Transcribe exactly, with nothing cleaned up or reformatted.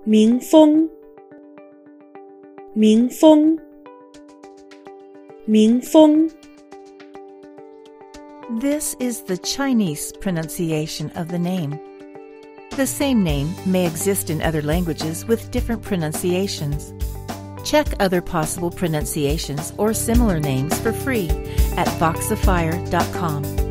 Mingfeng, Mingfeng, Mingfeng. This is the Chinese pronunciation of the name. The same name may exist in other languages with different pronunciations. Check other possible pronunciations or similar names for free at voxifier dot com.